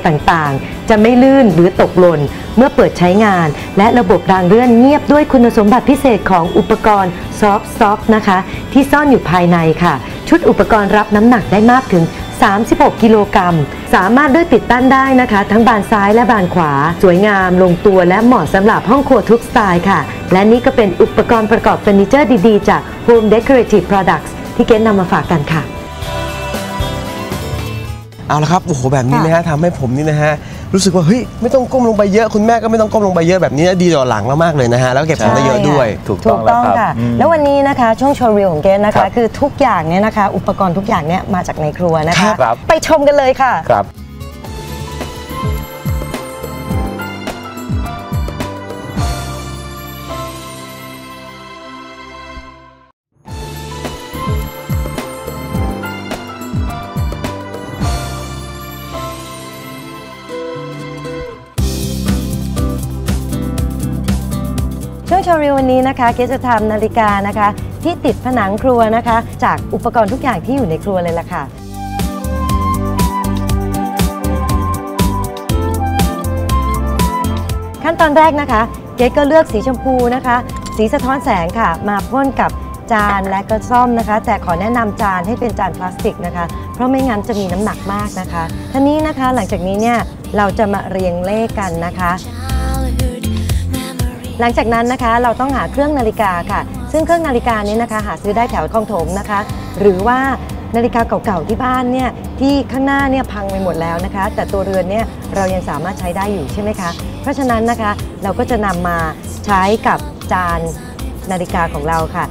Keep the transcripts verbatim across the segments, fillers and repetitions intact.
ต่างๆจะไม่ลื่นหรือตกหล่นเมื่อเปิดใช้งานและระบบรางเลื่อนเงียบด้วยคุณสมบัติพิเศษของอุปกรณ์ Soft Sock นะคะที่ซ่อนอยู่ภายในค่ะชุดอุปกรณ์รับน้ำหนักได้มากถึงสามสิบหกกิโลกรัมสามารถด้วยปิดตั้นได้นะคะทั้งบานซ้ายและบานขวาสวยงามลงตัวและเหมาะสำหรับห้องครัวทุกสไตล์ค่ะและนี่ก็เป็นอุปกรณ์ประกอบเฟอร์นิเจอร์ดีๆจาก Home Decorative Products ที่เกณฑ์นำมาฝากกันค่ะเอาละครับโอ้โหแบบนี้นะฮะทำให้ผมนี่นะฮะรู้สึกว่าเฮ้ยไม่ต้องก้มลงไปเยอะคุณแม่ก็ไม่ต้องก้มลงไปเยอะแบบนี้ดีต่อหลังมากๆเลยนะฮะแล้วเก็บของได้เยอะด้วยถูกต้องค่ะแล้ววันนี้นะคะช่วงโชว์รีวิวของเกณฑ์นะคะคือทุกอย่างเนี่ยนะคะอุปกรณ์ทุกอย่างเนี่ยมาจากในครัวนะคะไปชมกันเลยค่ะครับช่วงโชว์รีวิววันนี้นะคะเกจะทำนาฬิกานะคะที่ติดผนังครัวนะคะจากอุปกรณ์ทุกอย่างที่อยู่ในครัวเลยล่ะค่ะขั้นตอนแรกนะคะเกก็เลือกสีชมพูนะคะสีสะท้อนแสงค่ะมาพ่นกับจานและก็ซ่อมนะคะแต่ขอแนะนำจานให้เป็นจานพลาสติกนะคะเพราะไม่งั้นจะมีน้ำหนักมากนะคะทีนี้นะคะหลังจากนี้เนี่ยเราจะมาเรียงเลขกันนะคะหลังจากนั้นนะคะเราต้องหาเครื่องนาฬิกาค่ะซึ่งเครื่องนาฬิกานี้นะคะหาซื้อได้แถวคลองถมนะคะหรือว่านาฬิกาเก่าๆที่บ้านเนี่ยที่ข้างหน้าเนี่ยพังไปหมดแล้วนะคะแต่ตัวเรือนเนี่ยเรายังสามารถใช้ได้อยู่ใช่ไหมคะเพราะฉะนั้นนะคะเราก็จะนำมาใช้กับจานนาฬิกาของเราค่ะ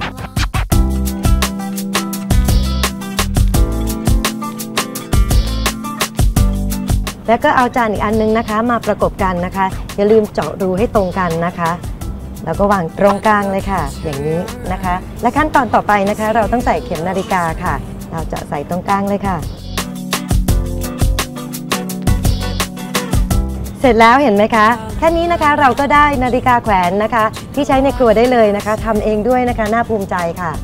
แล้วก็เอาจานอีกอันนึงนะคะมาประกบกันนะคะอย่าลืมเจาะรูให้ตรงกันนะคะแล้วก็วางตรงกลางเลยค่ะอย่างนี้นะคะและขั้นตอนต่อไปนะคะเราต้องใส่เข็มนาฬิกาค่ะเราจะใส่ตรงกลางเลยค่ะเสร็จแล้วเห็นไหมคะแค่นี้นะคะเราก็ได้นาฬิกาแขวนนะคะที่ใช้ในครัวได้เลยนะคะทำเองด้วยนะคะน่าภูมิใจค่ะ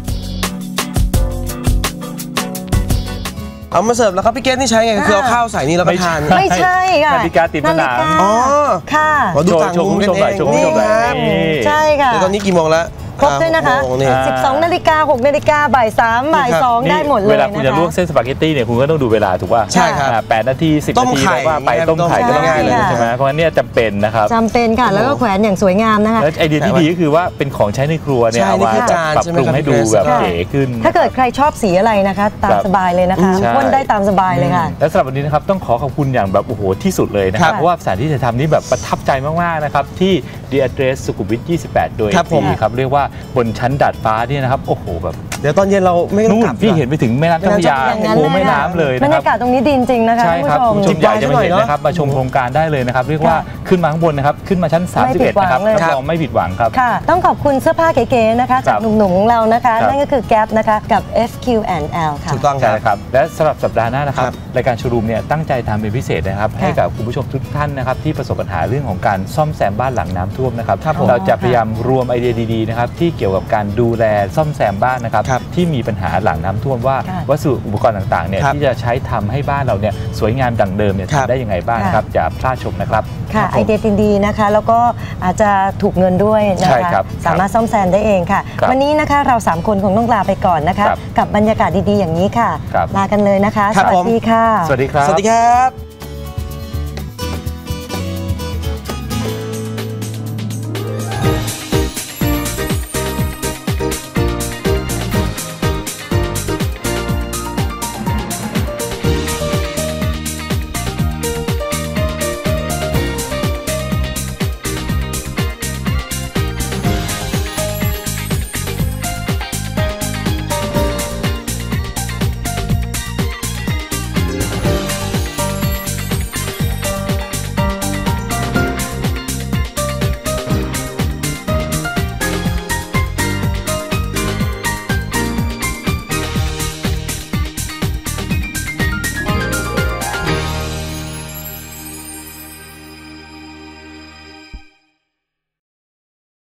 เอามาเสิร์ฟแล้วครับพี่เกศนี่ใช้ไงคือเอาข้าวใส่นี่แล้วก็ทานไม่ใช่ค่ะนาฬิกาติดผนังอ๋อค่ะดูต่างมุมกันเองนี่ครับใช่ค่ะตอนนี้กี่โมงแล้วครบด้วยนะคะสิบสองนาฬิกาหกนาฬิกาบ่ายสามบ่ายสองได้หมดเลยเวลาคุณจะลวกเส้นสปาเกตตี้เนี่ยคุณก็ต้องดูเวลาถูกป่ะใช่ครับแปดนาทีสิบนาทีแล้วว่าไปต้มไข่ก็ต้องดูใช่ไหมเพราะงั้นเนี่ยจำเป็นนะครับจำเป็นค่ะแล้วก็แขวนอย่างสวยงามนะคะแล้วไอเดียที่ดีก็คือว่าเป็นของใช้ในครัวเนี่ยเอามาปรับปรุงให้ดูแบบเก๋ขึ้นถ้าเกิดใครชอบสีอะไรนะคะตามสบายเลยนะคะพ่นได้ตามสบายเลยค่ะและสำหรับวันนี้นะครับต้องขอขอบคุณอย่างแบบโอ้โหที่สุดเลยนะครับเพราะว่าสถานที่ถ่ายทำนี้แบบประทับใจมากๆนะครับที่ The Address สุขุมวิทยี่สิบแปดโดยทีครับเรียกว่าบนชั้นดาดฟ้าเนี่ยนะครับโอ้โหแบบเดี๋ยวตอนเย็นเราไม่ต้องกลับพี่เห็นไปถึงแม่น้ำเจ้าพระยาโอ้โหแม่น้ำเลยบรรยากาศตรงนี้ดีจริงนะคะใช่ครับคุณผู้ชมอยากจะมาเห็นนะครับมาชมโครงการได้เลยนะครับเรียกว่าขึ้นมาข้างบนนะครับขึ้นมาชั้นสามสิบเอ็ดนะครับรับรองไม่ผิดหวังครับค่ะต้องขอบคุณเสื้อผ้าเก๋ๆนะคะจากหนุ่มๆของเรานะคะนั่นก็คือแก๊ปนะคะกับ เอฟ คิว แอนด์ แอล ค่ะถูกต้องครับและสำหรับสัปดาห์หน้านะครับรายการโชว์รูมเนี่ยตั้งใจทำเป็นพิเศษนะครับให้กับคุณผู้ชมทุกท่านนะครับที่ประสบปัญหาเรื่องของการซ่อมแซมบ้านหลังน้ำท่วมนะครับเราจะพยายามรวมไอเดียดีๆนะครับที่เกี่ยวกับการดูแลซ่อมแซมบ้านนะครับที่มีปัญหาหลังน้ำท่วมว่าวัสดุอุปกรณ์ต่างๆเนี่ยที่จะใช้ทำให้บ้านเราเนี่ยสวยงามดังเดิมเนี่ยทำได้ยังไงบ้างนะครับอย่าพลาดชมนะครับค่ะไอเดียดีๆนะคะแล้วก็อาจจะถูกเงินด้วยนะคะสามารถซ่อมแซมได้เองค่ะวันนี้นะคะเราสามคนคงต้องลาไปก่อนนะคะกับบรรยากาศดีๆอย่างนี้ค่ะลากันเลยนะคะสวัสดีค่ะสวัสดีครับสวัสดีครับ